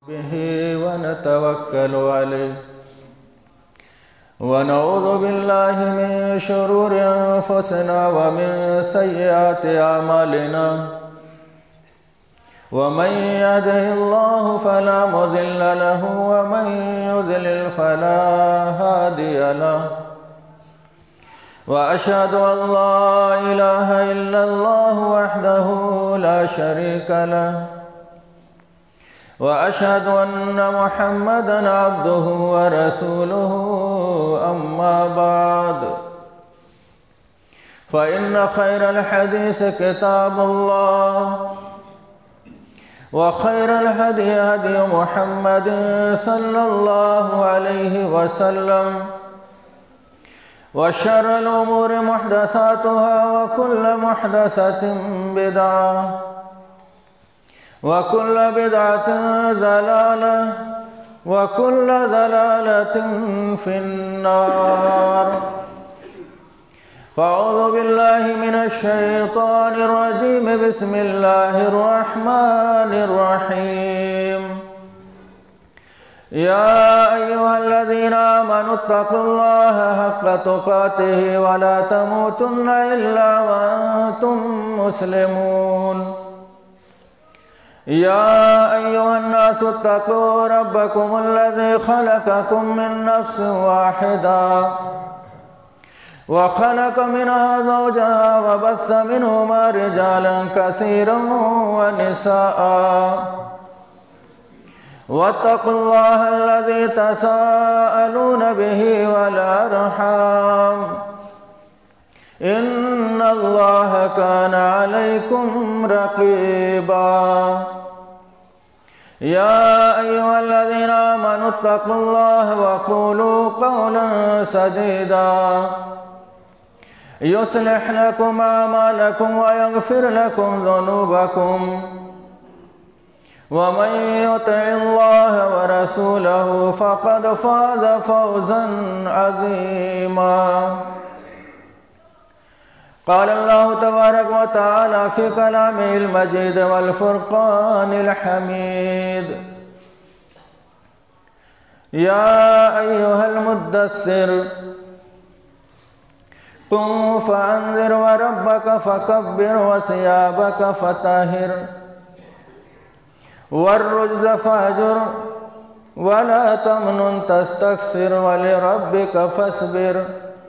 به ونتوكل عليه ونعوذ بالله من شرور أنفسنا ومن سيئات أعمالنا ومن يهده الله فلا مضل له ومن يضلل فلا هادي له وأشهد أن لا إله إلا الله وحده لا شريك له وأشهد أن محمدًا عبده ورسوله أما بعد فإن خير الحديث كتاب الله وخير الهدي هدي محمد صلى الله عليه وسلم وشر الأمور محدثاتها وكل محدثة بدعة وكل بدعة ضلالة وكل ضلالة في النار فأعوذ بالله من الشيطان الرجيم بسم الله الرحمن الرحيم يا أيها الذين آمنوا اتقوا الله حق تقاته ولا تموتن إلا وأنتم مسلمون يا أيها الناس اتقوا ربكم الذي خلقكم من نفس واحدة وخلق منها زوجها وبث منهما رجالا كثيرا ونساء واتقوا الله الذي تساءلون به والأرحام إن الله كان عليكم رقيبا يا أيها الذين آمنوا اتقوا الله وقولوا قولا سديدا يصلح لكم أعمالكم ويغفر لكم ذنوبكم ومن يطع الله ورسوله فقد فاز فوزا عظيما قال الله تبارك وتعالى في كلامه المجيد والفرقان الحميد يا أيها المدثر قم فأنذر وربك فكبر وثيابك فطهر والرجز فاهجر ولا تمنن تستكثر ولربك فاصبر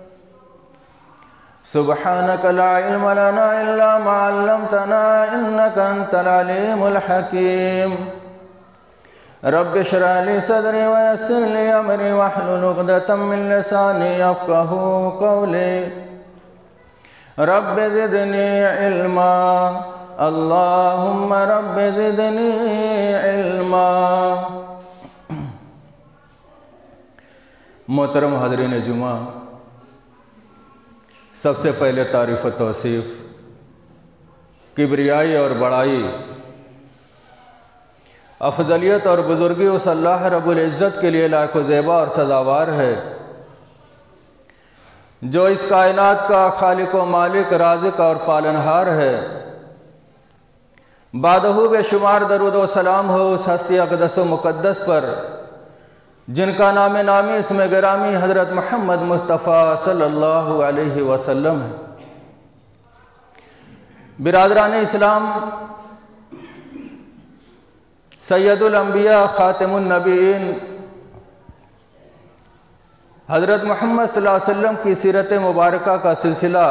سبحانك لا علم لنا إلا ما علمتنا إنك أنت العليم الحكيم رب اشرح لي صدري ويسر لي أمري واحلل عقدة من لساني يفقهوا قولي رب زدني علما اللهم رب زدني علما محترم حاضرین جمعہ، سب سے پہلے تعریف و توصیف کبریائی اور بڑائی افضلیت اور بزرگی اس اللہ رب العزت کے لیے لائق و زیبا اور سزاوار ہے جو اس کائنات کا خالق و مالک، رازق اور پالنہار ہے۔ بعدہ بے شمار درود و سلام ہو اس ہستی اقدس و مقدس پر جن کا نام نامی اسم گرامی حضرت محمد مصطفیٰ صلی اللہ علیہ وسلم ہے۔ برادران اسلام، سید الانبیاء خاتم النبیین حضرت محمد صلی اللہ علیہ وسلم کی سیرت مبارکہ کا سلسلہ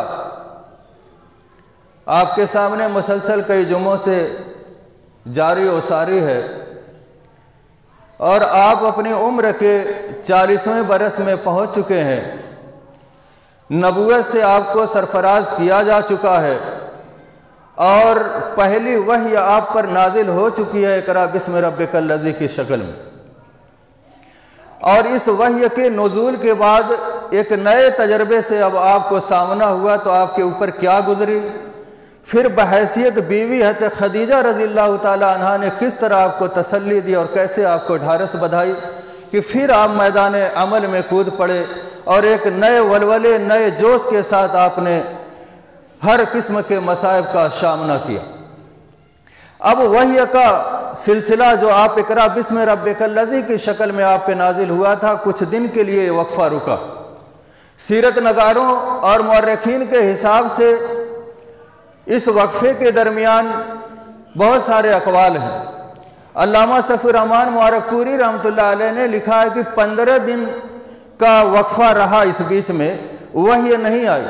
آپ کے سامنے مسلسل کئی جمعوں سے جاری و ساری ہے، اور آپ اپنی عمر کے 40ویں برس میں پہنچ چکے ہیں۔ نبوت سے آپ کو سرفراز کیا جا چکا ہے اور پہلی وحی آپ پر نازل ہو چکی ہے، اقرأ بسم ربک الذی کی شکل میں۔ اور اس وحی کے نزول کے بعد ایک نئے تجربے سے اب آپ کو سامنا ہوا تو آپ کے اوپر کیا گزری، پھر بحیثیت بیوی حضرت خدیجہ رضی اللہ تعالی عنہ نے کس طرح آپ کو تسلی دی اور کیسے آپ کو ڈھارس بدھائی کہ پھر آپ میدان عمل میں کود پڑے اور ایک نئے ولولے، نئے جوش کے ساتھ آپ نے ہر قسم کے مصائب کا سامنا کیا۔ اب وحی کا سلسلہ جو آپ اقرا بسم ربک الذی کی شکل میں آپ پہ نازل ہوا تھا، کچھ دن کے لیے وقفہ رکا۔ سیرت نگاروں اور مورخین کے حساب سے اس وقفے کے درمیان بہت سارے اقوال ہیں۔ علامہ صفی الرحمن مبارک پوری رحمۃ اللہ علیہ نے لکھا ہے کہ 15 دن کا وقفہ رہا، اس بیچ میں وحی نہیں آئی۔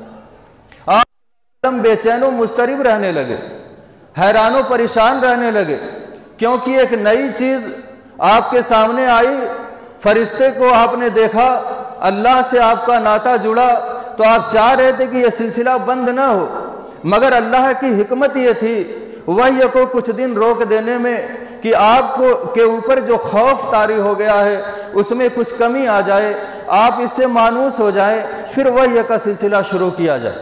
آپ بے چین و مضطرب رہنے لگے، حیران و پریشان رہنے لگے، کیونکہ ایک نئی چیز آپ کے سامنے آئی، فرشتے کو آپ نے دیکھا، اللہ سے آپ کا ناطہ جڑا، تو آپ چاہ رہے تھے کہ یہ سلسلہ بند نہ ہو، مگر اللہ کی حکمت یہ تھی وحی کو کچھ دن روک دینے میں کہ آپ کے اوپر جو خوف طاری ہو گیا ہے اس میں کچھ کمی آ جائے، آپ اس سے مانوس ہو جائیں، پھر وحی کا سلسلہ شروع کیا جائے۔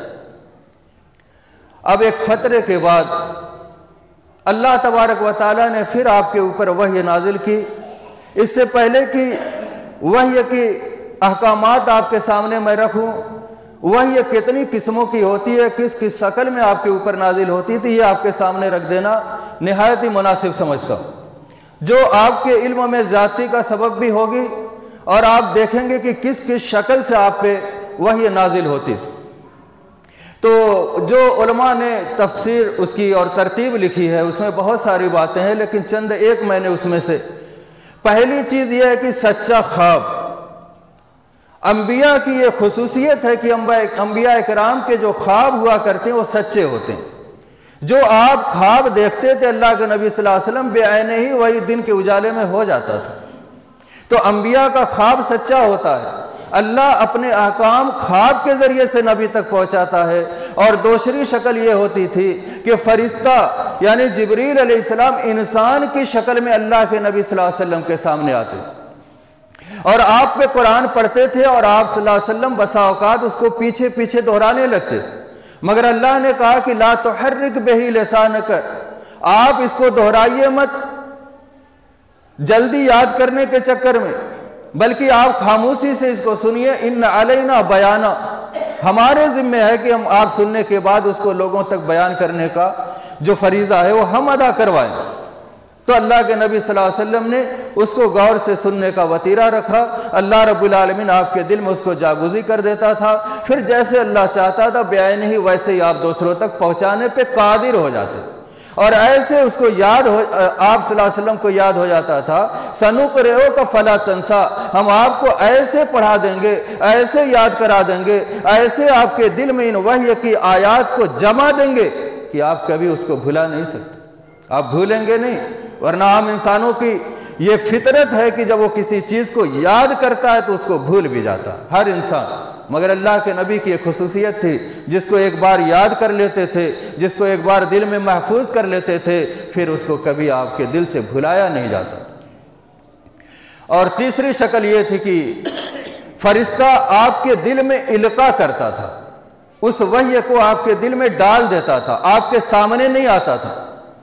اب ایک فترے کے بعد اللہ تبارک و تعالیٰ نے پھر آپ کے اوپر وحی نازل کی۔ اس سے پہلے کہ وحی کی احکامات آپ کے سامنے میں رکھوں، وحی کتنی قسموں کی ہوتی ہے، کس کس شکل میں آپ کے اوپر نازل ہوتی تھی، یہ آپ کے سامنے رکھ دینا نہایت ہی مناسب سمجھتا ہوں، جو آپ کے علم میں زیادتی کا سبب بھی ہوگی، اور آپ دیکھیں گے کہ کس کس شکل سے آپ پہ وحی نازل ہوتی تھی۔ تو جو علماء نے تفسیر اس کی اور ترتیب لکھی ہے اس میں بہت ساری باتیں ہیں، لیکن چند ایک میں نے اس میں سے پہلی چیز یہ ہے کہ سچا خواب۔ انبیاء کی یہ خصوصیت ہے کہ انبیاء اکرام کے جو خواب ہوا کرتے ہیں وہ سچے ہوتے ہیں۔ جو آپ خواب دیکھتے تھے اللہ کے نبی صلی اللہ علیہ وسلم بے عینے ہی وہی دن کے اجالے میں ہو جاتا تھا۔ تو انبیاء کا خواب سچا ہوتا ہے، اللہ اپنے احکام خواب کے ذریعے سے نبی تک پہنچاتا ہے۔ اور دوسری شکل یہ ہوتی تھی کہ فرشتہ یعنی جبریل علیہ السلام انسان کی شکل میں اللہ کے نبی صلی اللہ علیہ وسلم کے سامنے آتے اور آپ پہ قرآن پڑھتے تھے، اور آپ صلی اللہ علیہ وسلم بسا اوقات اس کو پیچھے پیچھے دہرانے لگتے تھے، مگر اللہ نے کہا کہ لا تحرک بہ لسانک، آپ اس کو دہرائیے مت جلدی یاد کرنے کے چکر میں، بلکہ آپ خاموشی سے اس کو سنیے۔ ان علینا بیانا، ہمارے ذمہ ہے کہ ہم آپ سننے کے بعد اس کو لوگوں تک بیان کرنے کا جو فریضہ ہے وہ ہم ادا کروائیں۔ تو اللہ کے نبی صلی اللہ علیہ وسلم نے اس کو غور سے سننے کا وطیرہ رکھا۔ اللہ رب العالمین آپ کے دل میں اس کو جاگوزی کر دیتا تھا، پھر جیسے اللہ چاہتا تھا بیان ہی ویسے ہی آپ دوسروں تک پہنچانے پہ قادر ہو جاتے، اور ایسے اس کو یاد ہو، آپ صلی اللہ علیہ وسلم کو یاد ہو جاتا تھا۔ سنقرئک فلا تنسا، ہم آپ کو ایسے پڑھا دیں گے، ایسے یاد کرا دیں گے، ایسے آپ کے دل میں ان وحی کی آیات کو جمع دیں گے کہ آپ کبھی اس کو بھلا نہیں سکتے، آپ بھولیں گے نہیں۔ ورنہ عام انسانوں کی یہ فطرت ہے کہ جب وہ کسی چیز کو یاد کرتا ہے تو اس کو بھول بھی جاتا ہے، ہر انسان، مگر اللہ کے نبی کی ایک خصوصیت تھی، جس کو ایک بار یاد کر لیتے تھے، جس کو ایک بار دل میں محفوظ کر لیتے تھے، پھر اس کو کبھی آپ کے دل سے بھلایا نہیں جاتا تھا۔ اور تیسری شکل یہ تھی کہ فرشتہ آپ کے دل میں القاء کرتا تھا، اس وحی کو آپ کے دل میں ڈال دیتا تھا، آپ کے سامنے نہیں آتا تھا۔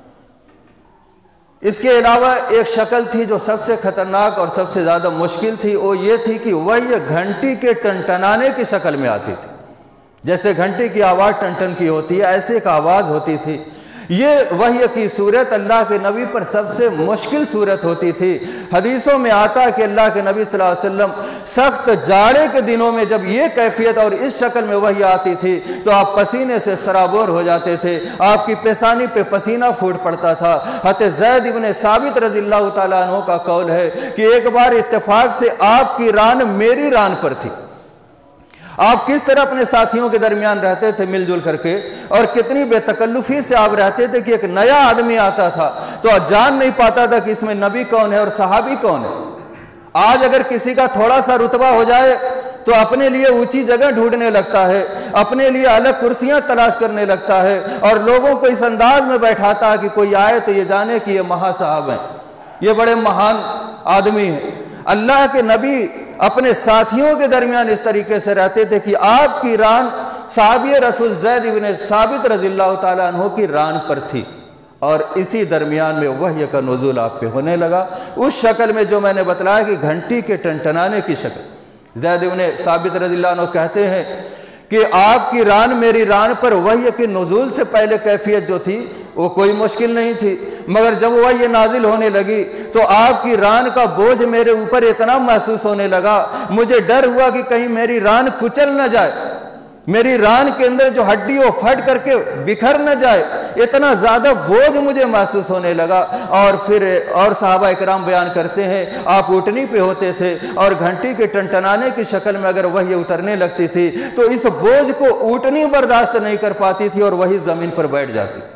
اس کے علاوہ ایک شکل تھی جو سب سے خطرناک اور سب سے زیادہ مشکل تھی، وہ یہ تھی کہ وحی گھنٹی کے ٹنٹنانے کی شکل میں آتی تھی، جیسے گھنٹی کی آواز ٹن ٹن کی ہوتی ہے ایسے ایک آواز ہوتی تھی۔ یہ وحی کی صورت اللہ کے نبی پر سب سے مشکل صورت ہوتی تھی۔ حدیثوں میں آتا ہے کہ اللہ کے نبی صلی اللہ علیہ وسلم سخت جاڑے کے دنوں میں جب یہ کیفیت اور اس شکل میں وحی آتی تھی تو آپ پسینے سے سرابور ہو جاتے تھے، آپ کی پیشانی پہ پسینہ پھوٹ پڑتا تھا۔ حضرت زید ابن ثابت رضی اللہ تعالیٰ عنہ کا قول ہے کہ ایک بار اتفاق سے آپ کی ران میری ران پر تھی۔ آپ کس طرح اپنے ساتھیوں کے درمیان رہتے تھے مل جل کر کے، اور کتنی بے تکلفی سے آپ رہتے تھے کہ ایک نیا آدمی آتا تھا تو جان نہیں پاتا تھا کہ اس میں نبی کون ہے اور صحابی کون ہے۔ آج اگر کسی کا تھوڑا سا رتبہ ہو جائے تو اپنے لیے اونچی جگہ ڈھونڈنے لگتا ہے، اپنے لیے الگ کرسیاں تلاش کرنے لگتا ہے، اور لوگوں کو اس انداز میں بیٹھاتا ہے کہ کوئی آئے تو یہ جانے کہ یہ مہا صاحب ہیں، یہ بڑے مہان آدمی ہیں۔ اللہ کے نبی اپنے ساتھیوں کے درمیان اس طریقے سے رہتے تھے کہ آپ کی ران صحابی رسول زید بن ثابت رضی اللہ تعالیٰ عنہ کی ران پر تھی، اور اسی درمیان میں وحی کا نزول آپ پہ ہونے لگا اس شکل میں جو میں نے بتلایا کہ گھنٹی کے ٹنٹنانے کی شکل۔ زید بن ثابت رضی اللہ عنہ کہتے ہیں کہ آپ کی ران میری ران پر وحی کے نزول سے پہلے کیفیت جو تھی وہ کوئی مشکل نہیں تھی، مگر جب وہ یہ نازل ہونے لگی تو آپ کی ران کا بوجھ میرے اوپر اتنا محسوس ہونے لگا، مجھے ڈر ہوا کہ کہیں میری ران کچل نہ جائے، میری ران کے اندر جو ہڈی وہ پھٹ کر کے بکھر نہ جائے، اتنا زیادہ بوجھ مجھے محسوس ہونے لگا۔ اور پھر اور صحابہ اکرام بیان کرتے ہیں آپ اونٹنی پہ ہوتے تھے اور گھنٹی کے ٹنٹنانے کی شکل میں اگر وحی اترنے لگتی تھی تو اس بوجھ کو اونٹنی برداشت نہیں کر پاتی تھی اور وہی زمین پر بیٹھ جاتی تھی۔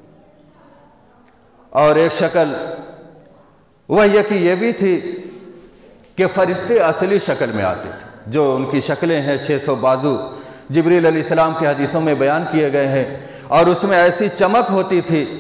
اور ایک شکل وحی کی یہ بھی تھی کہ فرشتے اصلی شکل میں آتے تھے، جو ان کی شکلیں ہیں 600 بازو جبریل علیہ السلام کی حدیثوں میں بیان کیے گئے ہیں، اور اس میں ایسی چمک ہوتی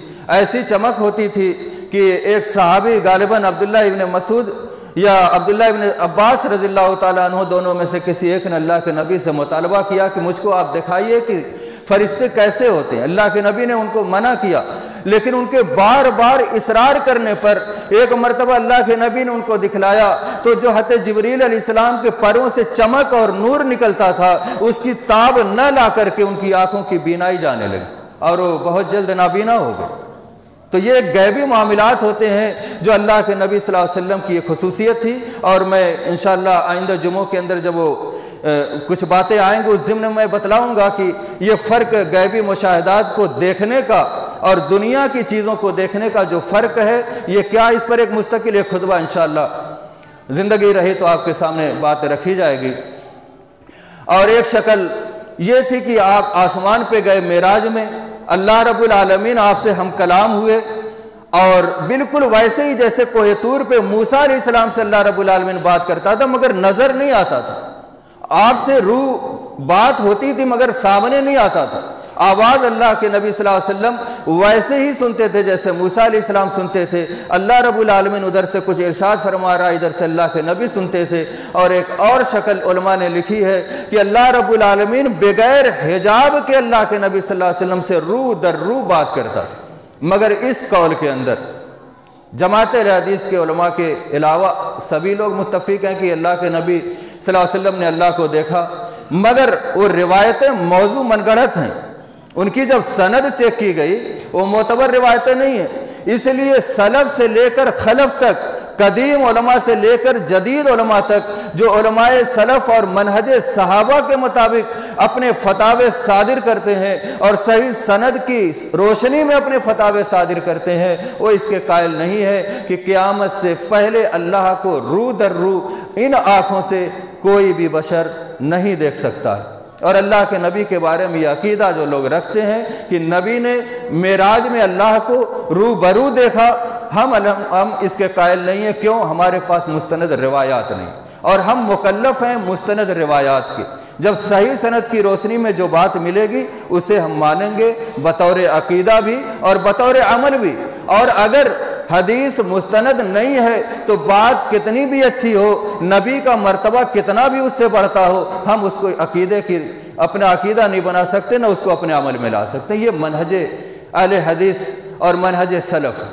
تھی کہ ایک صحابی غالباً عبداللہ ابن مسعود یا عبداللہ ابن عباس رضی اللہ تعالیٰ عنہ دونوں میں سے کسی ایک نے اللہ کے نبی سے مطالبہ کیا کہ مجھ کو آپ دکھائیے کہ فرشتے کیسے ہوتے ہیں۔ اللہ کے نبی نے ان کو منع کیا، لیکن ان کے بار بار اصرار کرنے پر ایک مرتبہ اللہ کے نبی نے ان کو دکھلایا تو جو حضرت جبریل علیہ السلام کے پروں سے چمک اور نور نکلتا تھا اس کی تاب نہ لا کر کے ان کی آنکھوں کی بینائی جانے لگی اور وہ بہت جلد نابینا ہو گئے۔ تو یہ ایک غیبی معاملات ہوتے ہیں جو اللہ کے نبی صلی اللہ علیہ وسلم کی ایک خصوصیت تھی، اور میں انشاءاللہ آئندہ جمعوں کے اندر جب وہ کچھ باتیں آئیں گے اس ضمن میں بتلاؤں گا کہ یہ فرق غیبی مشاہدات کو دیکھنے کا اور دنیا کی چیزوں کو دیکھنے کا جو فرق ہے یہ کیا، اس پر ایک مستقل ایک خطبہ انشاءاللہ زندگی رہی تو آپ کے سامنے بات رکھی جائے گی۔ اور ایک شکل یہ تھی کہ آپ آسمان پہ گئے معراج میں، اللہ رب العالمین آپ سے ہم کلام ہوئے، اور بالکل ویسے ہی جیسے کوہ طور پہ موسیٰ علیہ السلام سے اللہ رب العالمین بات کرتا تھا مگر نظر نہیں آتا تھا، آپ سے روح بات ہوتی تھی مگر سامنے نہیں آتا تھا، آواز اللہ کے نبی صلی اللہ علیہ وسلم ویسے ہی سنتے تھے جیسے موسیٰ علیہ السلام سنتے تھے، اللہ رب العالمین ادھر سے کچھ ارشاد فرما رہا ادھر سے اللہ کے نبی سنتے تھے۔ اور ایک اور شکل علماء نے لکھی ہے کہ اللہ رب العالمین بغیر حجاب کے اللہ کے نبی صلی اللہ علیہ وسلم سے روح در روح بات کرتا تھا، مگر اس قول کے اندر جماعت اہل حدیث کے علماء کے علاوہ سبھی لوگ متفق ہیں کہ اللہ کے نبی صلی اللہ علیہ وسلم نے اللہ کو دیکھا، مگر وہ روایتیں موضوع من گڑھت ہیں، ان کی جب سند چیک کی گئی وہ معتبر روایتیں نہیں ہیں، اس لیے سلف سے لے کر خلف تک، قدیم علماء سے لے کر جدید علماء تک، جو علماء سلف اور منہج صحابہ کے مطابق اپنے فتاوے صادر کرتے ہیں اور صحیح سند کی روشنی میں اپنے فتاوے صادر کرتے ہیں، وہ اس کے قائل نہیں ہے کہ قیامت سے پہلے اللہ کو روح در روح ان آنکھوں سے کوئی بھی بشر نہیں دیکھ سکتا ہے۔ اور اللہ کے نبی کے بارے میں یہ عقیدہ جو لوگ رکھتے ہیں کہ نبی نے معراج میں اللہ کو روبرو دیکھا، ہم اس کے قائل نہیں ہیں۔ کیوں؟ ہمارے پاس مستند روایات نہیں، اور ہم مکلف ہیں مستند روایات کے۔ جب صحیح سند کی روشنی میں جو بات ملے گی اسے ہم مانیں گے بطور عقیدہ بھی اور بطور عمل بھی، اور اگر حدیث مستند نہیں ہے تو بات کتنی بھی اچھی ہو، نبی کا مرتبہ کتنا بھی اس سے بڑھتا ہو، ہم اس کو عقیدے کی اپنا عقیدہ نہیں بنا سکتے، نہ اس کو اپنے عمل میں لا سکتے۔ یہ منہج اہل حدیث اور منہج سلف،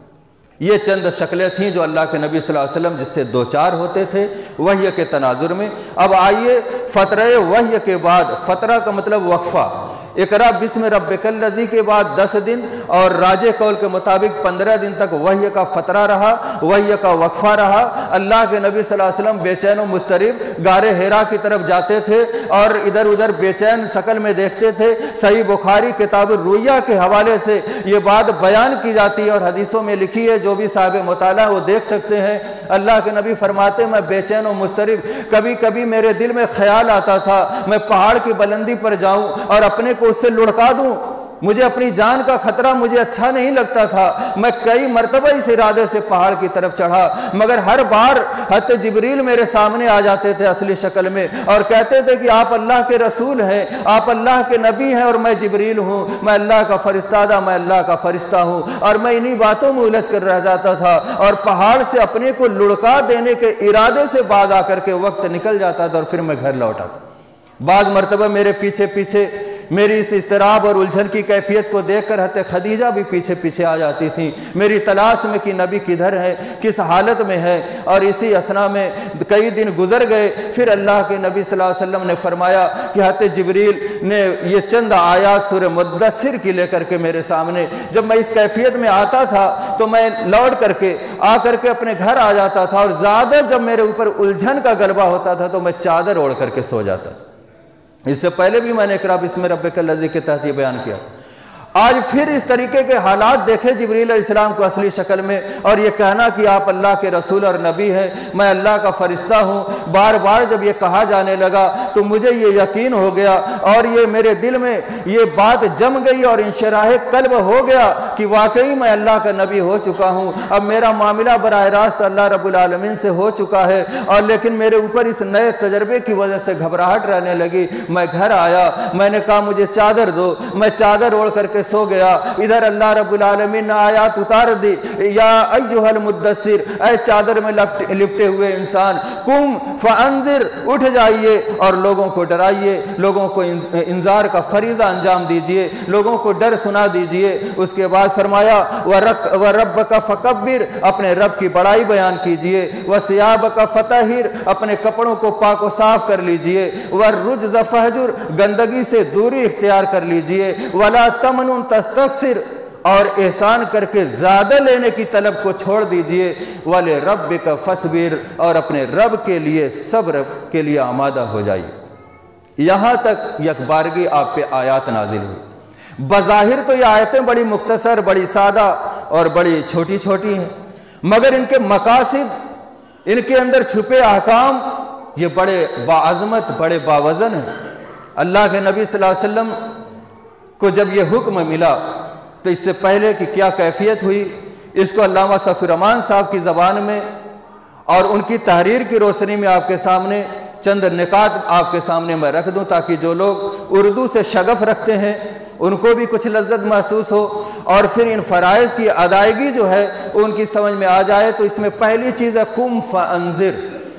یہ چند شکلیں تھیں جو اللہ کے نبی صلی اللہ علیہ وسلم جس سے دوچار ہوتے تھے وحی کے تناظر میں۔ اب آئیے فترہ وحی کے بعد، فترہ کا مطلب وقفہ، اقرا بسم ربک الذی کے بعد 10 دن اور راجح قول کے مطابق 15 دن تک وحی کا فترہ رہا، وحی کا وقفہ رہا۔ اللہ کے نبی صلی اللہ علیہ وسلم بے چین و مضطرب غار حرا کی طرف جاتے تھے اور ادھر ادھر بے چین شکل میں دیکھتے تھے۔ صحیح بخاری کتاب الرؤیا کے حوالے سے یہ بات بیان کی جاتی ہے اور حدیثوں میں لکھی ہے، جو بھی صاحب مطالعہ وہ دیکھ سکتے ہیں۔ اللہ کے نبی فرماتے میں بے چین و مضطرب، کبھی کبھی میرے دل میں خیال آتا تھا میں پہاڑ کی بلندی پر جاؤں اور اپنے کو اس سے لڑکا دوں، مجھے اپنی جان کا خطرہ مجھے اچھا نہیں لگتا تھا۔ میں کئی مرتبہ اس ارادے سے پہاڑ کی طرف چڑھا، مگر ہر بار حضرت جبریل میرے سامنے آ جاتے تھے اصلی شکل میں اور کہتے تھے کہ آپ اللہ کے رسول ہیں، آپ اللہ کے نبی ہیں، اور میں جبریل ہوں، میں اللہ کا فرستادہ، میں اللہ کا فرشتہ ہوں، اور میں انہی باتوں میں الجھ کر رہ جاتا تھا اور پہاڑ سے اپنے کو لڑکا دینے کے ارادے سے بعد آ کر کے وقت نکل جاتا تھا اور پھر میں گھر لوٹا تھا۔ بعض مرتبہ میرے پیچھے پیچھے میری اس اضطراب اور الجھن کی کیفیت کو دیکھ کر حضرت خدیجہ بھی پیچھے پیچھے آ جاتی تھیں، میری تلاش میں کہ نبی کدھر ہے، کس حالت میں ہے۔ اور اسی اثنا میں کئی دن گزر گئے، پھر اللہ کے نبی صلی اللہ علیہ وسلم نے فرمایا کہ حضرت جبریل نے یہ چند آیات سورہ مدثر کی لے کر کے میرے سامنے، جب میں اس کیفیت میں آتا تھا تو میں لوٹ کر کے اپنے گھر آ جاتا تھا، اور زیادہ جب میرے اوپر الجھن کا غلبہ ہوتا تھا تو میں چادر اوڑھ کر کے سو جاتا تھا۔ اس سے پہلے بھی میں نے اقرا بسم ربک الذی کے تحت یہ بیان کیا۔ آج پھر اس طریقے کے حالات دیکھے جبریل علیہ السلام کو اصلی شکل میں، اور یہ کہنا کہ آپ اللہ کے رسول اور نبی ہیں، میں اللہ کا فرشتہ ہوں، بار بار جب یہ کہا جانے لگا تو مجھے یہ یقین ہو گیا، اور یہ میرے دل میں یہ بات جم گئی اور انشراح قلب ہو گیا کہ واقعی میں اللہ کا نبی ہو چکا ہوں۔ اب میرا معاملہ براہ راست اللہ رب العالمین سے ہو چکا ہے، اور لیکن میرے اوپر اس نئے تجربے کی وجہ سے گھبراہٹ رہنے لگی۔ میں گھر آیا، میں نے کہا مجھے چادر دو، میں چادر اوڑھ کر کے سو گیا۔ ادھر اللہ رب العالمین نے آیات اتار دی، یا ایھا المدثر، اے چادر میں لپٹے ہوئے انسان، قم فانذر، اٹھ جائیے اور لوگوں کو ڈرائیے، لوگوں کو انذار کا فریضہ انجام دیجئے، لوگوں کو ڈر سنا دیجئے۔ اس کے بعد فرمایا وَرَبَّكَ فَكَبِّرْ، اپنے رب کی بڑائی بیان کیجئے، وَثِيَابَكَ فَطَهِّرْ، اپنے کپڑوں کو پاک و صاف کر لیجئے، وَالرُّجْزَ فَاهْجُرْ، گندگی سے دوری اختیار کر لیجئے، وَلَا تَمْنُن تَسْتَكْثِرْ، اور احسان کر کے زیادہ لینے کی طلب کو چھوڑ دیجئے، وَلِرَبِّكَ فَاصْبِرْ، اور اپنے رب کے لیے صبر کے لیے آمادہ ہو جائیے۔ یہاں تک یک بارگی آپ پہ آیات نازل ہوئی۔ بظاہر تو یہ آیتیں بڑی مختصر، بڑی سادہ اور بڑی چھوٹی چھوٹی ہیں، مگر ان کے مقاصد، ان کے اندر چھپے احکام یہ بڑے باعظمت، بڑے باوزن ہیں۔ اللہ کے نبی صلی اللہ علیہ وسلم کو جب یہ حکم ملا تو اس سے پہلے کہ کیا کیفیت ہوئی، اس کو علامہ صفی الرحمان صاحب کی زبان میں اور ان کی تحریر کی روشنی میں آپ کے سامنے چند نکات آپ کے سامنے میں رکھ دوں، تاکہ جو لوگ اردو سے شغف رکھتے ہیں ان کو بھی کچھ لذت محسوس ہو، اور پھر ان فرائض کی ادائیگی جو ہے ان کی سمجھ میں آ جائے۔ تو اس میں پہلی چیز ہے قم فانذر،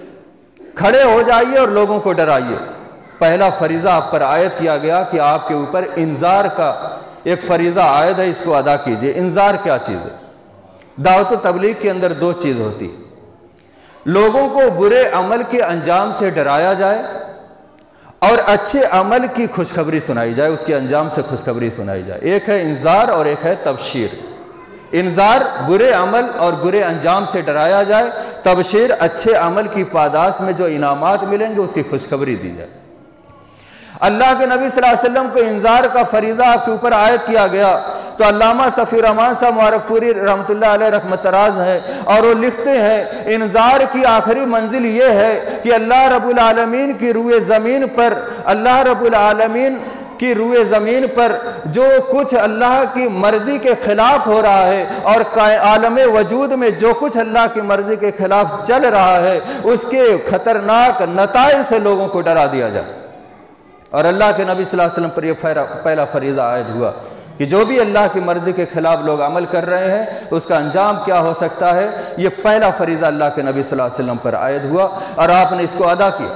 کھڑے ہو جائیے اور لوگوں کو ڈرائیے۔ پہلا فریضہ آپ پر عائد کیا گیا کہ آپ کے اوپر انذار کا ایک فریضہ عائد ہے، اس کو ادا کیجئے۔ انذار کیا چیز ہے؟ دعوت و تبلیغ کے اندر دو چیز ہوتی، لوگوں کو برے عمل کے انجام سے ڈرایا جائے اور اچھے عمل کی خوشخبری سنائی جائے، اس کے انجام سے خوشخبری سنائی جائے۔ ایک ہے انذار اور ایک ہے تبشیر۔ انذار برے عمل اور برے انجام سے ڈرایا جائے، تبشیر اچھے عمل کی پاداش میں جو انعامات ملیں گے اس کی خوشخبری دی جائے۔ اللہ کے نبی صلی اللہ علیہ وسلم کو انذار کا فریضہ آپ کے اوپر عائد کیا گیا تو علامہ صفی الرحمان صاحب مبارک پوری رحمۃ اللہ علیہ رحمت راز ہے، اور وہ لکھتے ہیں انذار کی آخری منزل یہ ہے کہ اللہ رب العالمین کی روئے زمین پر، اللہ رب العالمین کی روئے زمین پر جو کچھ اللہ کی مرضی کے خلاف ہو رہا ہے، اور عالم وجود میں جو کچھ اللہ کی مرضی کے خلاف چل رہا ہے، اس کے خطرناک نتائج سے لوگوں کو ڈرا دیا جائے۔ اور اللہ کے نبی صلی اللہ علیہ وسلم پر یہ پہلا فریضہ عائد ہوا کہ جو بھی اللہ کی مرضی کے خلاف لوگ عمل کر رہے ہیں اس کا انجام کیا ہو سکتا ہے، یہ پہلا فریضہ اللہ کے نبی صلی اللہ علیہ وسلم پر عائد ہوا اور آپ نے اس کو ادا کیا۔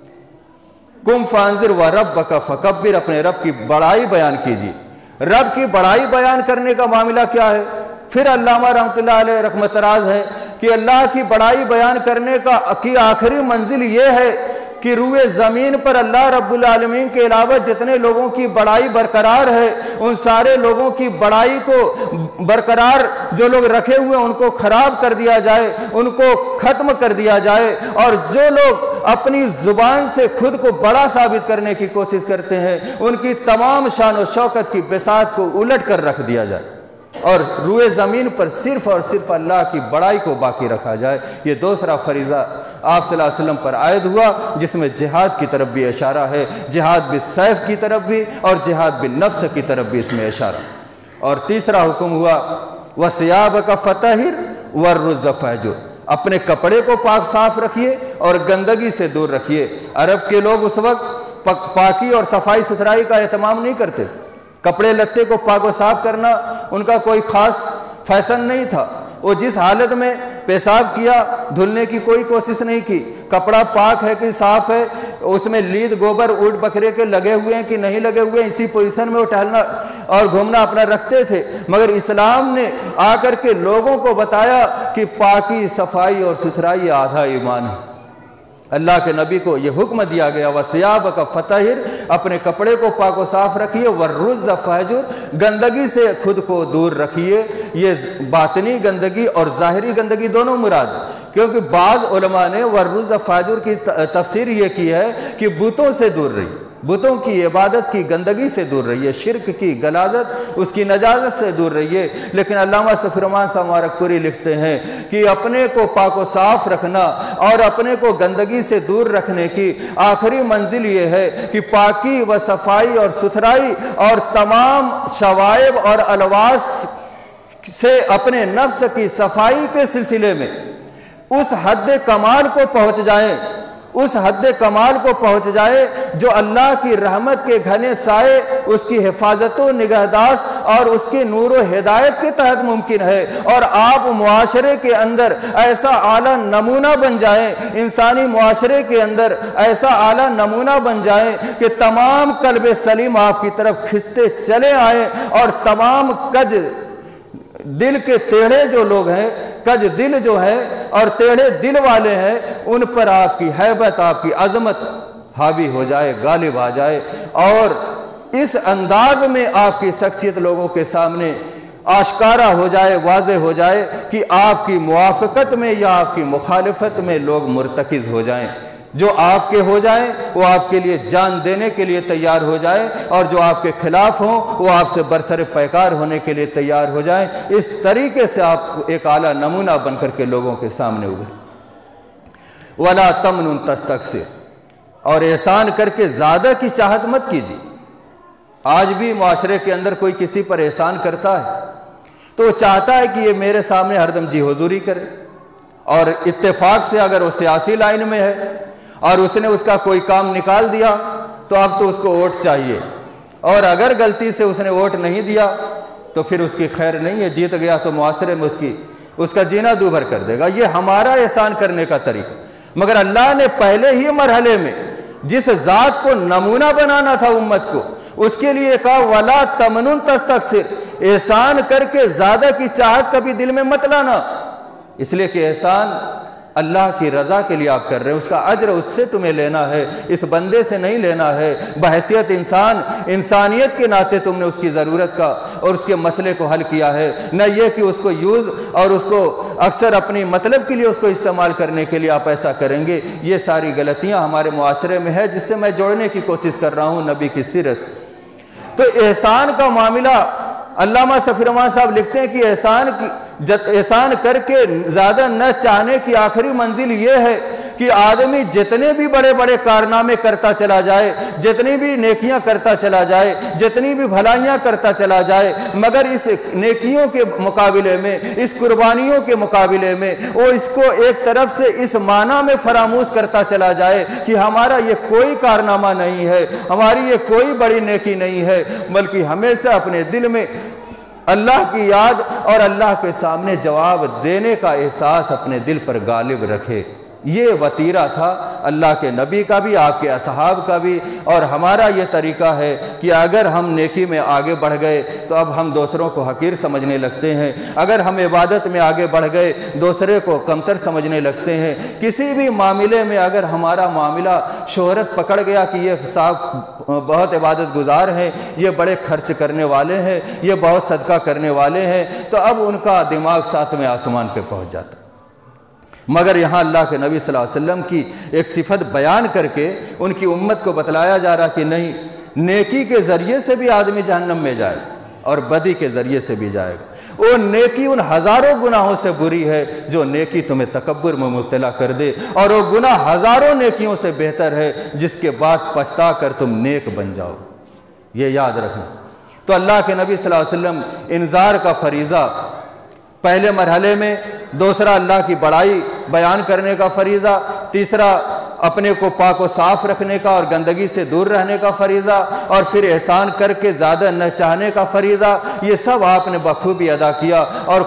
قم فانذر وربک فکبر، اپنے رب کی بڑائی بیان کیجیے۔ رب کی بڑائی بیان کرنے کا معاملہ کیا ہے؟ پھر علامہ رحمۃ اللہ علیہ رحمت راز ہے کہ اللہ کی بڑائی بیان کرنے کی آخری منزل یہ ہے کہ روئے زمین پر اللہ رب العالمین کے علاوہ جتنے لوگوں کی بڑائی برقرار ہے، ان سارے لوگوں کی بڑائی کو برقرار جو لوگ رکھے ہوئے ان کو خراب کر دیا جائے، ان کو ختم کر دیا جائے، اور جو لوگ اپنی زبان سے خود کو بڑا ثابت کرنے کی کوشش کرتے ہیں ان کی تمام شان و شوکت کی بساط کو الٹ کر رکھ دیا جائے، اور روئے زمین پر صرف اور صرف اللہ کی بڑائی کو باقی رکھا جائے۔ یہ دوسرا فریضہ آپ صلی اللہ علیہ وسلم پر عائد ہوا، جس میں جہاد کی طرف بھی اشارہ ہے، جہاد بالسیف کی طرف بھی اور جہاد بالنفس کی طرف بھی اس میں اشارہ۔ اور تیسرا حکم ہوا وَثِيَابَكَ فَطَهِّرْ وَالرُّجْزَ فَاهْجُرْ، اپنے کپڑے کو پاک صاف رکھیے اور گندگی سے دور رکھیے۔ عرب کے لوگ اس وقت پاکی اور صفائی ستھرائی کا اہتمام نہیں کرتے تھے، کپڑے لتے کو پاک و صاف کرنا ان کا کوئی خاص فیشن نہیں تھا۔ وہ جس حالت میں پیشاب کیا دھلنے کی کوئی کوشش نہیں کی، کپڑا پاک ہے کہ صاف ہے اس میں لید گوبر اونٹ بکرے کے لگے ہوئے ہیں کہ نہیں لگے ہوئے ہیں، اسی پوزیشن میں وہ ٹہلنا اور گھومنا اپنا رکھتے تھے، مگر اسلام نے آ کر کے لوگوں کو بتایا کہ پاکی، صفائی اور ستھرائی آدھا ایمان ہے۔ اللہ کے نبی کو یہ حکم دیا گیا وَثِيَابَكَ فَطَهِّرْ، اپنے کپڑے کو پاک و صاف رکھیے، وَالرُّجْزَ فَاهْجُرْ، گندگی سے خود کو دور رکھیے۔ یہ باطنی گندگی اور ظاہری گندگی دونوں مراد، کیونکہ بعض علماء نے وَالرُّجْزَ فَاهْجُرْ کی تفسیر یہ کی ہے کہ بتوں سے دور رہیے، بتوں کی عبادت کی گندگی سے دور رہیے، شرک کی غلاظت، اس کی نجاست سے دور رہیے۔ لیکن علامہ صفی الرحمن صاحب مبارکپوری لکھتے ہیں کہ اپنے کو پاک و صاف رکھنا اور اپنے کو گندگی سے دور رکھنے کی آخری منزل یہ ہے کہ پاکی و صفائی اور ستھرائی اور تمام شوائب اور الواس سے اپنے نفس کی صفائی کے سلسلے میں اس حد کمال کو پہنچ جائیں، اس حد کمال کو پہنچ جائے جو اللہ کی رحمت کے گھنے سائے، اس کی حفاظت و نگہداشت اور اس کے نور و ہدایت کے تحت ممکن ہے، اور آپ معاشرے کے اندر ایسا اعلیٰ نمونہ بن جائیں، انسانی معاشرے کے اندر ایسا اعلیٰ نمونہ بن جائیں کہ تمام قلب سلیم آپ کی طرف کھنچتے چلے آئیں، اور تمام کج دل کے ٹیڑھے جو لوگ ہیں، کج دل جو ہے اور ٹیڑھے دل والے ہیں، ان پر آپ کی ہیبت، آپ کی عظمت حاوی ہو جائے، غالب آ جائے، اور اس انداز میں آپ کی شخصیت لوگوں کے سامنے آشکارا ہو جائے، واضح ہو جائے کہ آپ کی موافقت میں یا آپ کی مخالفت میں لوگ مرتکز ہو جائیں۔ جو آپ کے ہو جائیں وہ آپ کے لیے جان دینے کے لیے تیار ہو جائیں، اور جو آپ کے خلاف ہوں وہ آپ سے برسر پیکار ہونے کے لیے تیار ہو جائیں۔ اس طریقے سے آپ ایک اعلیٰ نمونہ بن کر کے لوگوں کے سامنے ابھریں۔ وَلَا تَمْنُن تَسْتَكْثِرْ، اور احسان کر کے زیادہ کی چاہت مت کیجیے۔ آج بھی معاشرے کے اندر کوئی کسی پر احسان کرتا ہے تو وہ چاہتا ہے کہ یہ میرے سامنے ہر دم جی حضوری کرے، اور اتفاق سے اگر وہ سیاسی لائن میں ہے اور اس نے اس کا کوئی کام نکال دیا تو اب تو اس کو ووٹ چاہیے، اور اگر غلطی سے اس نے ووٹ نہیں دیا تو پھر اس کی خیر نہیں ہے، جیت گیا تو معاشرے میں اس کا جینا دوبھر کر دے گا۔ یہ ہمارا احسان کرنے کا طریقہ، مگر اللہ نے پہلے ہی مرحلے میں جس ذات کو نمونہ بنانا تھا امت کو، اس کے لیے کہا وَلَا تَمْنُن تَسْتَكْثِرْ، احسان کر کے زیادہ کی چاہت کبھی دل میں مت لانا، اس لیے کہ احسان اللہ کی رضا کے لیے آپ کر رہے ہیں، اس کا اجر اس سے تمہیں لینا ہے، اس بندے سے نہیں لینا ہے۔ بحیثیت انسان، انسانیت کے ناطے تم نے اس کی ضرورت کا اور اس کے مسئلے کو حل کیا ہے، نہ یہ کہ اس کو یوز اور اس کو اکثر اپنی مطلب کے لیے اس کو استعمال کرنے کے لیے آپ ایسا کریں گے۔ یہ ساری غلطیاں ہمارے معاشرے میں ہے، جس سے میں جوڑنے کی کوشش کر رہا ہوں نبی کی سیرت۔ تو احسان کا معاملہ، علامہ صفی الرحمن صاحب لکھتے ہیں کہ احسان کر کے زیادہ نہ چاہنے کی آخری منزل یہ ہے کہ آدمی جتنے بھی بڑے بڑے کارنامے کرتا چلا جائے، جتنی بھی نیکیاں کرتا چلا جائے، جتنی بھی بھلائیاں کرتا چلا جائے، مگر اس نیکیوں کے مقابلے میں، اس قربانیوں کے مقابلے میں وہ اس کو ایک طرف سے اس معنی میں فراموش کرتا چلا جائے کہ ہمارا یہ کوئی کارنامہ نہیں ہے، ہماری یہ کوئی بڑی نیکی نہیں ہے، بلکہ ہمیشہ اپنے دل میں اللہ کی یاد اور اللہ کے سامنے جواب دینے کا احساس اپنے دل پر غالب رکھے۔ یہ وتیرہ تھا اللہ کے نبی کا بھی، آپ کے اصحاب کا بھی، اور ہمارا یہ طریقہ ہے کہ اگر ہم نیکی میں آگے بڑھ گئے تو اب ہم دوسروں کو حقیر سمجھنے لگتے ہیں، اگر ہم عبادت میں آگے بڑھ گئے دوسرے کو کمتر سمجھنے لگتے ہیں۔ کسی بھی معاملے میں اگر ہمارا معاملہ شہرت پکڑ گیا کہ یہ صاحب بہت عبادت گزار ہیں، یہ بڑے خرچ کرنے والے ہیں، یہ بہت صدقہ کرنے والے ہیں، تو اب ان کا دماغ ساتویں آسمان پہ پہنچ جاتا ہے۔ مگر یہاں اللہ کے نبی صلی اللہ علیہ وسلم کی ایک صفت بیان کر کے ان کی امت کو بتلایا جا رہا کہ نہیں، نیکی کے ذریعے سے بھی آدمی جہنم میں جائے اور بدی کے ذریعے سے بھی جائے گا۔ وہ نیکی ان ہزاروں گناہوں سے بری ہے جو نیکی تمہیں تکبر میں مبتلا کر دے، اور وہ گناہ ہزاروں نیکیوں سے بہتر ہے جس کے بعد پچھتا کر تم نیک بن جاؤ۔ یہ یاد رکھنا۔ تو اللہ کے نبی صلی اللہ علیہ وسلم انذار کا فریضہ پہلے مرحلے میں، دوسرا اللہ کی بڑائی بیان کرنے کا فریضہ، تیسرا اپنے کو پاک و صاف رکھنے کا اور گندگی سے دور رہنے کا فریضہ، اور پھر احسان کر کے زیادہ نہ چاہنے کا فریضہ، یہ سب آپ نے بخوبی ادا کیا۔ اور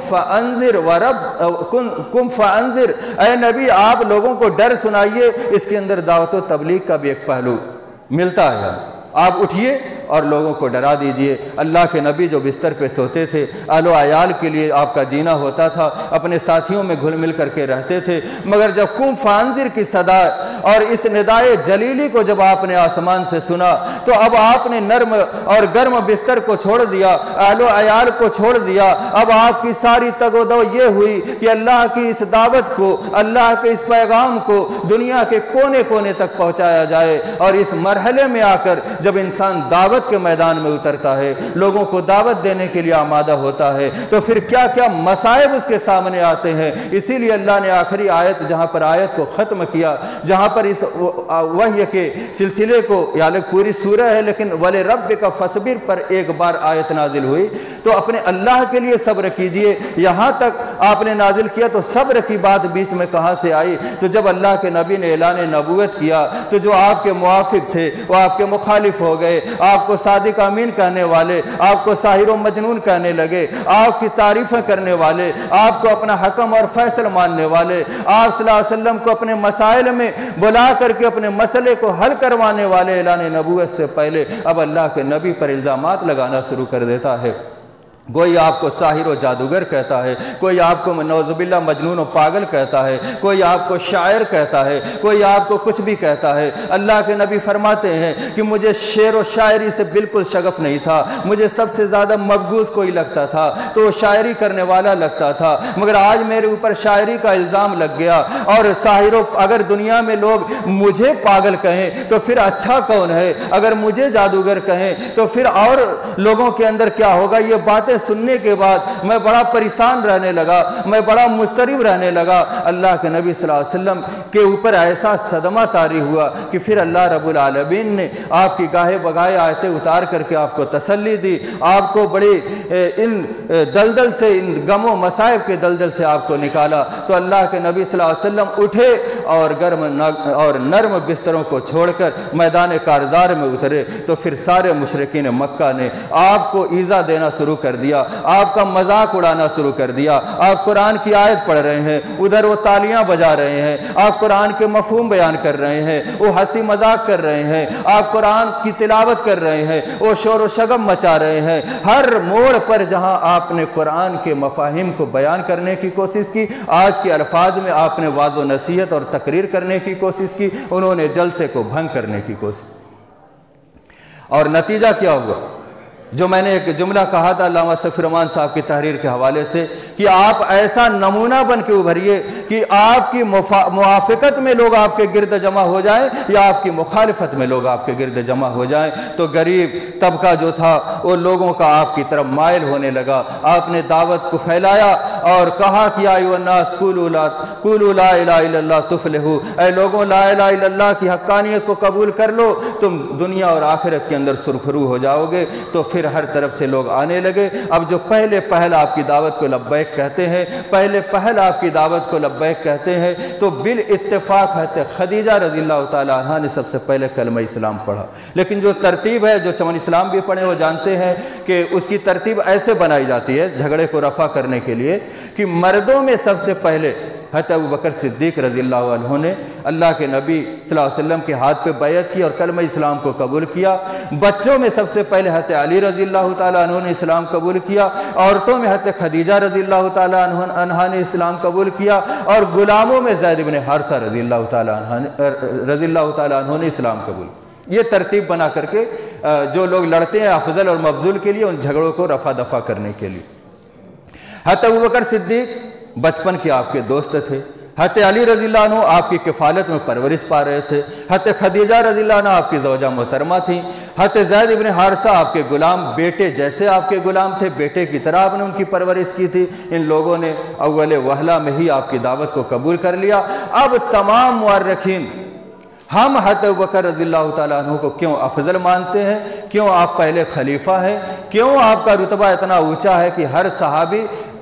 کم فانذر، اے نبی آپ لوگوں کو ڈر سنائیے۔ اس کے اندر دعوت و تبلیغ کا بھی ایک پہلو ملتا ہے۔ آپ اٹھیے اور لوگوں کو ڈرا دیجئے۔ اللہ کے نبی جو بستر پہ سوتے تھے، اہل و عیال کے لیے آپ کا جینا ہوتا تھا، اپنے ساتھیوں میں گھل مل کر کے رہتے تھے، مگر جب قم فانذر کی صدا اور اس ندائے جلیلی کو جب آپ نے آسمان سے سنا تو اب آپ نے نرم اور گرم بستر کو چھوڑ دیا، اہل و عیال کو چھوڑ دیا۔ اب آپ کی ساری تگ و دو یہ ہوئی کہ اللہ کی اس دعوت کو، اللہ کے اس پیغام کو دنیا کے کونے کونے تک پہنچایا جائے۔ اور اس مرحلے میں آ کر جب انسان دعوت کے میدان میں اترتا ہے، لوگوں کو دعوت دینے کے لیے آمادہ ہوتا ہے، تو پھر کیا کیا مصائب اس کے سامنے آتے ہیں۔ اسی لیے اللہ نے آخری آیت جہاں پر آیت کو ختم کیا، جہاں پر اس وحی کے سلسلے کو، یعنی پوری سورہ ہے لیکن وَلِرَبِّكَ فَاصْبِرْ پر ایک بار آیت نازل ہوئی، تو اپنے اللہ کے لیے صبر کیجئے۔ یہاں تک آپ نے نازل کیا تو صبر کی بات بیچ میں کہاں سے آئی؟ تو جب اللہ کے نبی نے اعلان نبوت کیا تو جو آپ کے موافق تھے وہ آپ کے مخالف ہو گئے، آپ کو صادق امین کہنے والے آپ کو ساحر و مجنون کہنے لگے، آپ کی تعریفیں کرنے والے، آپ کو اپنا حکم اور فیصل ماننے والے، آپ صلی اللہ علیہ وسلم کو اپنے مسائل میں بلا کر کے اپنے مسئلے کو حل کروانے والے اعلان نبوت سے پہلے اب اللہ کے نبی پر الزامات لگانا شروع کر دیتا ہے۔ کوئی آپ کو ساحر و جادوگر کہتا ہے، کوئی آپ کو نعوذ باللہ مجنون و پاگل کہتا ہے، کوئی آپ کو شاعر کہتا ہے، کوئی آپ کو کچھ بھی کہتا ہے۔ اللہ کے نبی فرماتے ہیں کہ مجھے شعر و شاعری سے بالکل شغف نہیں تھا، مجھے سب سے زیادہ مبغوض کوئی لگتا تھا تو وہ شاعری کرنے والا لگتا تھا، مگر آج میرے اوپر شاعری کا الزام لگ گیا۔ اور ساحر و اگر دنیا میں لوگ مجھے پاگل کہیں تو پھر اچھا کون ہے؟ اگر مجھے جادوگر کہیں تو پھر اور لوگوں کے اندر کیا ہوگا؟ یہ باتیں سننے کے بعد میں بڑا پریشان رہنے لگا، میں بڑا مضطرب رہنے لگا۔ اللہ کے نبی صلی اللہ علیہ وسلم کے اوپر ایسا صدمہ طاری ہوا کہ پھر اللہ رب العالمین نے آپ کی گاہے بگاہے آیتیں اتار کر کے آپ کو تسلی دی، آپ کو بڑی ان دلدل سے، ان غم و مصائب کے دلدل سے آپ کو نکالا۔ تو اللہ کے نبی صلی اللہ علیہ وسلم اٹھے اور گرم اور نرم بستروں کو چھوڑ کر میدان کارزار میں اترے، تو پھر سارے مشرکین مکہ نے آپ کو ایذا دینا شروع کر دیا، آپ کا مذاق اڑانا شروع کر دیا۔ آپ قرآن کی آیت پڑھ رہے ہیں، ادھر وہ تالیاں بجا رہے ہیں، آپ قرآن کے مفہوم بیان کر رہے ہیں، وہ ہنسی مذاق کر رہے ہیں، آپ قرآن کی تلاوت کر رہے ہیں، وہ شور و شگم مچا رہے ہیں۔ ہر موڑ پر جہاں آپ نے قرآن کے مفاہیم کو بیان کرنے کی کوشش کی، آج کے الفاظ میں آپ نے واضح و نصیحت اور تقریر کرنے کی کوشش کی، انہوں نے جلسے کو بھنگ کرنے کی کوشش۔ اور نتیجہ کیا ہوا؟ جو میں نے ایک جملہ کہا تھا علامہ صفی الرحمن صاحب کی تحریر کے حوالے سے کہ آپ ایسا نمونہ بن کے ابھریے کہ آپ کی موافقت میں لوگ آپ کے گرد جمع ہو جائیں یا آپ کی مخالفت میں لوگ آپ کے گرد جمع ہو جائیں۔ تو غریب طبقہ جو تھا وہ لوگوں کا آپ کی طرف مائل ہونے لگا۔ آپ نے دعوت کو پھیلایا اور کہا کہ ایھا الناس قولوا لا الہ الا اللہ تفلحوا، اے لوگوں لا الہ الا اللہ کی حقانیت کو قبول کر لو، تم دنیا اور آخرت کے اندر سرخرو ہو جاؤ گے۔ تو پھر ہر طرف سے لوگ آنے لگے۔ اب جو پہل آپ کی دعوت کو لبیک کہتے ہیں، پہل آپ کی دعوت کو لبیک کہتے ہیں، تو بالاتفاق حضرت خدیجہ رضی اللہ تعالی عنہ نے سب سے پہلے کلمہ اسلام پڑھا۔ لیکن جو ترتیب ہے، جو چمن اسلام بھی پڑھے وہ جانتے ہیں کہ اس کی ترتیب ایسے بنائی جاتی ہے جھگڑے کو رفع کرنے کے لیے کہ مردوں میں سب سے پہلے حضرت ابوبکر صدیق رضی اللہ عنہ نے اللہ کے نبی صلی اللہ علیہ وسلم کے ہاتھ پہ بیعت کی اور کلمہ اسلام کو قبول کیا۔ بچوں میں سب سے پہلے حضرت علی رضی اللہ تعالیٰ عنہ نے اسلام قبول کیا، عورتوں میں حضرت خدیجہ رضی اللہ تعالیٰ عنہ نے اسلام قبول کیا، اور غلاموں میں زید بن حارثہ رضی اللہ تعالیٰ عنہ نے اسلام قبول کیا۔ یہ ترتیب بنا کر کے جو لوگ لڑتے ہیں افضل اور مفضول کے لیے، ان جھگڑوں کو رفع دفع کرنے کے لیے۔ حضرت ابوبکر صدیق بچپن کے آپ کے دوست تھے، حضرت علی رضی اللہ عنہ آپ کی کفالت میں پرورش پا رہے تھے، حضرت خدیجہ رضی اللہ عنہ آپ کی زوجہ محترمہ تھیں، حضرت زید بن حارثہ آپ کے غلام، بیٹے جیسے آپ کے غلام تھے، بیٹے کی طرح آپ نے ان کی پرورش کی تھی۔ ان لوگوں نے اول وہلہ میں ہی آپ کی دعوت کو قبول کر لیا۔ اب تمام مورخین ہم حضرت ابوبکر رضی اللہ تعالیٰ عنہ کو کیوں افضل مانتے ہیں؟ کیوں آپ پہلے خلیفہ ہیں؟ کیوں آپ کا رتبہ اتنا اونچا ہے کہ ہر صحابی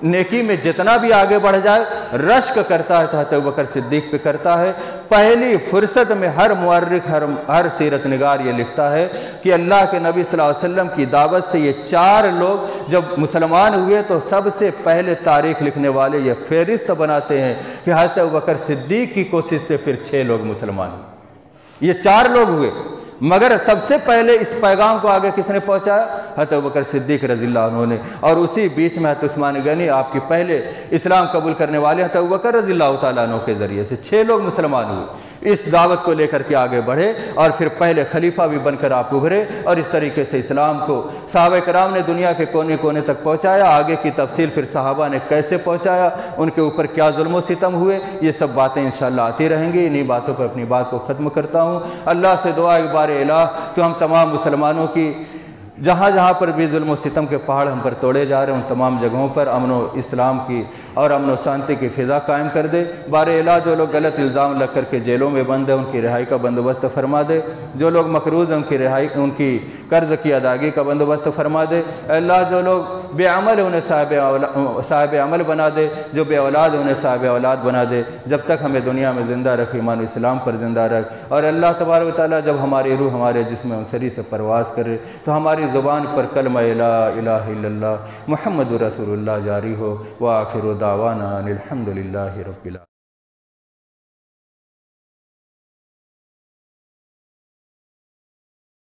نیکی میں جتنا بھی آگے بڑھ جائے رشک کرتا ہے تو حضرت ابوبکر صدیق پہ کرتا ہے۔ پہلی فرصت میں ہر مورخ ہر سیرت نگار یہ لکھتا ہے کہ اللہ کے نبی صلی اللہ علیہ وسلم کی دعوت سے یہ 4 لوگ جب مسلمان ہوئے تو سب سے پہلے تاریخ لکھنے والے یہ فہرست بناتے ہیں کہ حضرت ابوبکر صدیق کی کوشش سے پھر 6 لوگ مسلمان ہوئے، یہ 4 لوگ ہوئے، مگر سب سے پہلے اس پیغام کو آگے کس نے پہنچایا؟ حضرت ابوبکر صدیق رضی اللہ عنہ نے۔ اور اسی بیچ میں حضرت عثمان غنی آپ کی پہلے اسلام قبول کرنے والے حضرت ابوبکر رضی اللہ تعالیٰ عنہ کے ذریعے سے 6 لوگ مسلمان ہوئے، اس دعوت کو لے کر کے آگے بڑھے اور پھر پہلے خلیفہ بھی بن کر آپ ابھرے، اور اس طریقے سے اسلام کو صحابہ کرام نے دنیا کے کونے کونے تک پہنچایا۔ آگے کی تفصیل پھر صحابہ نے کیسے پہنچایا، ان کے اوپر کیا ظلم و ستم ہوئے، یہ سب باتیں انشاءاللہ آتی رہیں گی۔ انہی باتوں پر اپنی بات کو ختم کرتا ہوں۔ اللہ سے دعا ایک بار الہ کہ ہم تمام مسلمانوں کی جہاں جہاں پر بھی ظلم و ستم کے پہاڑ ہم پر توڑے جا رہے ہیں، ان تمام جگہوں پر امن و اسلام کی اور امن و شانتی کی فضا قائم کر دے۔ بار الہ جو لوگ غلط الزام لگ کر کے جیلوں میں بند ہیں ان کی رہائی کا بندوبست فرما دے، جو لوگ مقروض ہیں ان کی قرض کی ادائیگی کا بندوبست فرما دے۔ اے اللہ جو لوگ بے عمل ہیں انہیں صاحب عمل بنا دے، جو بے اولاد ہیں انہیں صاحب اولاد بنا دے، جب تک ہمیں دنیا میں زندہ رکھ ایمان و اسلام پر زندہ رکھ۔ اور اللہ تبارک و تعالیٰ جب ہماری روح ہمارے جسم انصری سے پرواز کرے تو ہماری زبان پر کلمہ لا الہ الا اللہ محمد رسول اللہ جاری ہو۔ وآخر دعوانا الحمدللہ رب العالمین۔